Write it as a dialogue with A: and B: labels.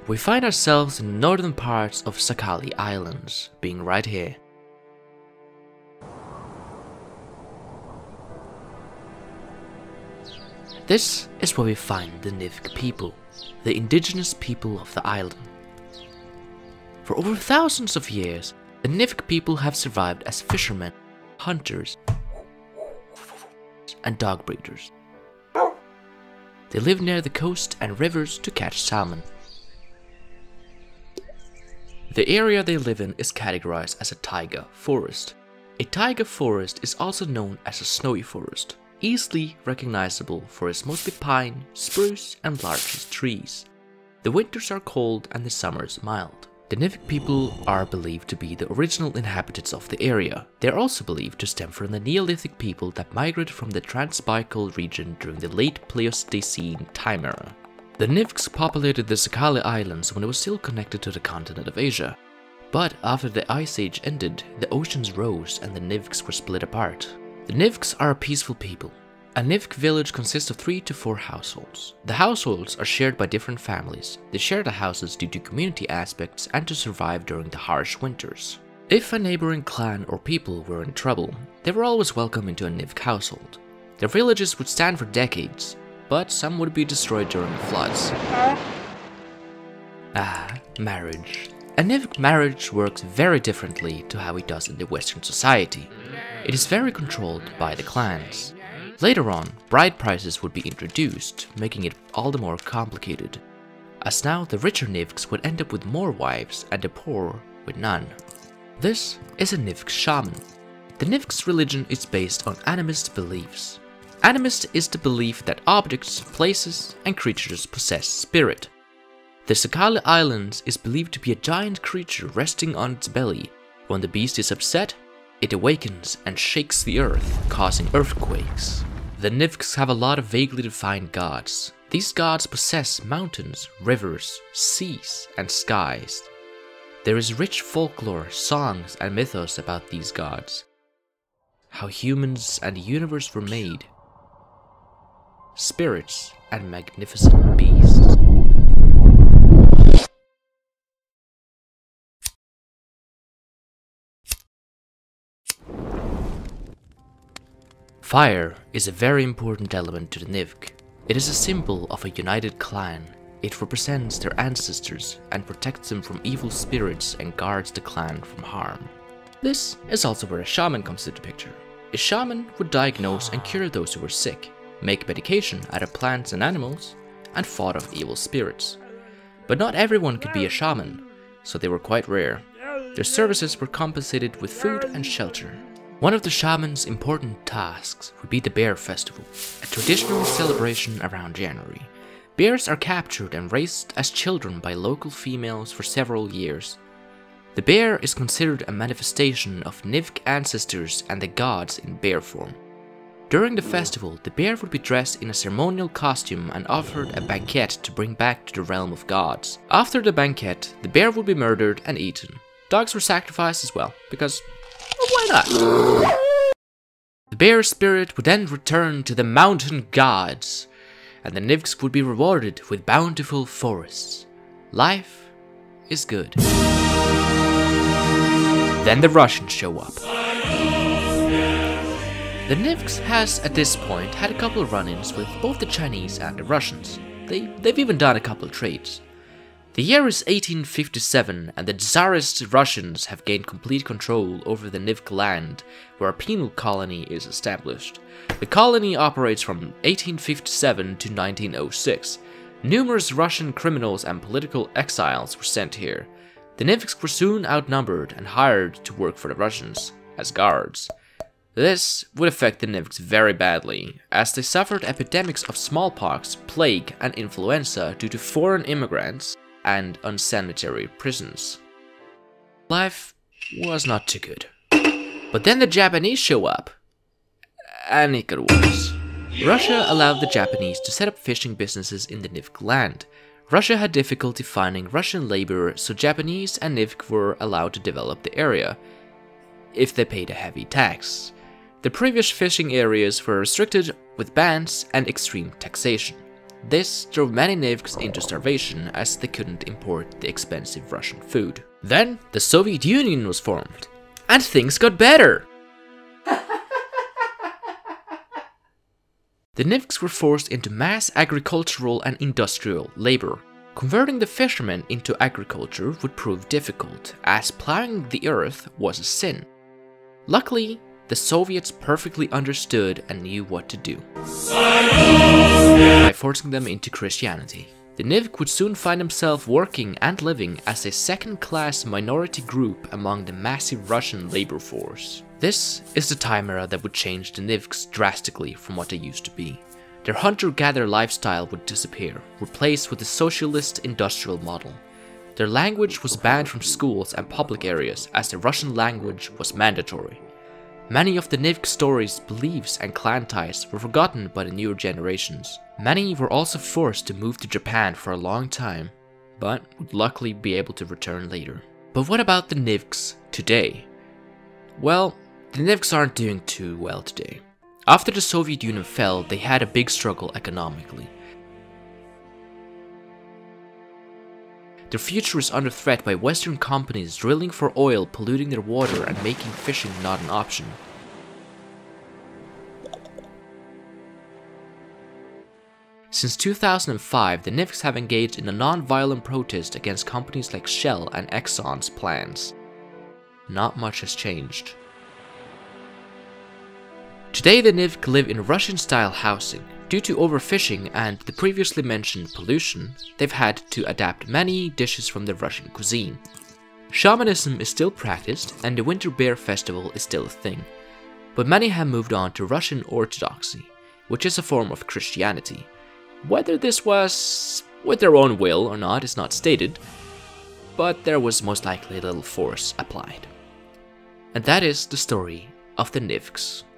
A: We find ourselves in the northern parts of Sakhalin Islands, being right here. This is where we find the Nivk people, the indigenous people of the island. For over thousands of years, the Nivk people have survived as fishermen, hunters, and dog breeders. They live near the coast and rivers to catch salmon. The area they live in is categorized as a taiga forest. A taiga forest is also known as a snowy forest, easily recognizable for its mostly pine, spruce, and larch trees. The winters are cold and the summers mild. The Nivk people are believed to be the original inhabitants of the area. They are also believed to stem from the Neolithic people that migrated from the Transbaikal region during the late Pleistocene time era. The Nivks populated the Sakhalin Islands when it was still connected to the continent of Asia. But after the Ice Age ended, the oceans rose and the Nivks were split apart. The Nivks are a peaceful people. A Nivk village consists of 3 to 4 households. The households are shared by different families. They share the houses due to community aspects and to survive during the harsh winters. If a neighboring clan or people were in trouble, they were always welcome into a Nivk household. Their villages would stand for decades, but some would be destroyed during the floods. Marriage. A Nivk marriage works very differently to how it does in the Western society. It is very controlled by the clans. Later on, bride prices would be introduced, making it all the more complicated, as now the richer Nivks would end up with more wives and the poor with none. This is a Nivk shaman. The Nivk's religion is based on animist beliefs. Animist is the belief that objects, places, and creatures possess spirit. The Sakhalin Islands is believed to be a giant creature resting on its belly. When the beast is upset, it awakens and shakes the earth, causing earthquakes. The Nivks have a lot of vaguely defined gods. These gods possess mountains, rivers, seas, and skies. There is rich folklore, songs, and mythos about these gods. How humans and the universe were made. Spirits and magnificent beasts. Fire is a very important element to the Nivk. It is a symbol of a united clan. It represents their ancestors and protects them from evil spirits and guards the clan from harm. This is also where a shaman comes into the picture. A shaman would diagnose and cure those who were sick, make medication out of plants and animals, and fought off evil spirits. But not everyone could be a shaman, so they were quite rare. Their services were compensated with food and shelter. One of the shaman's important tasks would be the Bear Festival, a traditional celebration around January. Bears are captured and raised as children by local females for several years. The bear is considered a manifestation of Nivk ancestors and the gods in bear form. During the festival, the bear would be dressed in a ceremonial costume and offered a banquet to bring back to the realm of gods. After the banquet, the bear would be murdered and eaten. Dogs were sacrificed as well, because why not? The bear spirit would then return to the mountain gods, and the Nivks would be rewarded with bountiful forests. Life is good. Then the Russians show up. The Nivks has at this point had a couple of run-ins with both the Chinese and the Russians. They've even done a couple of trades. The year is 1857 and the Tsarist Russians have gained complete control over the Nivk land, where a penal colony is established. The colony operates from 1857 to 1906. Numerous Russian criminals and political exiles were sent here. The Nivks were soon outnumbered and hired to work for the Russians as guards. This would affect the Nivks very badly, as they suffered epidemics of smallpox, plague, and influenza due to foreign immigrants and unsanitary prisons. Life was not too good. But then the Japanese show up, and it got worse. Russia allowed the Japanese to set up fishing businesses in the Nivk land. Russia had difficulty finding Russian labor, so Japanese and Nivk were allowed to develop the area, if they paid a heavy tax. The previous fishing areas were restricted with bans and extreme taxation. This drove many Nivks into starvation as they couldn't import the expensive Russian food. Then the Soviet Union was formed, and things got better! The Nivks were forced into mass agricultural and industrial labor. Converting the fishermen into agriculture would prove difficult, as plowing the earth was a sin. Luckily, the Soviets perfectly understood and knew what to do by forcing them into Christianity. The Nivk would soon find himself working and living as a second-class minority group among the massive Russian labor force. This is the time era that would change the Nivks drastically from what they used to be. Their hunter-gatherer lifestyle would disappear, replaced with the socialist industrial model. Their language was banned from schools and public areas as the Russian language was mandatory. Many of the Nivk stories, beliefs, and clan ties were forgotten by the newer generations. Many were also forced to move to Japan for a long time, but would luckily be able to return later. But what about the Nivks today? Well, the Nivks aren't doing too well today. After the Soviet Union fell, they had a big struggle economically. Their future is under threat by Western companies drilling for oil, polluting their water, and making fishing not an option. Since 2005, the Nivks have engaged in a non-violent protest against companies like Shell and Exxon's plans. Not much has changed. Today the Nivk live in Russian-style housing. Due to overfishing and the previously mentioned pollution, they've had to adapt many dishes from the Russian cuisine. Shamanism is still practiced and the Winter Bear Festival is still a thing, but many have moved on to Russian Orthodoxy, which is a form of Christianity. Whether this was with their own will or not is not stated, but there was most likely a little force applied. And that is the story of the Nivks.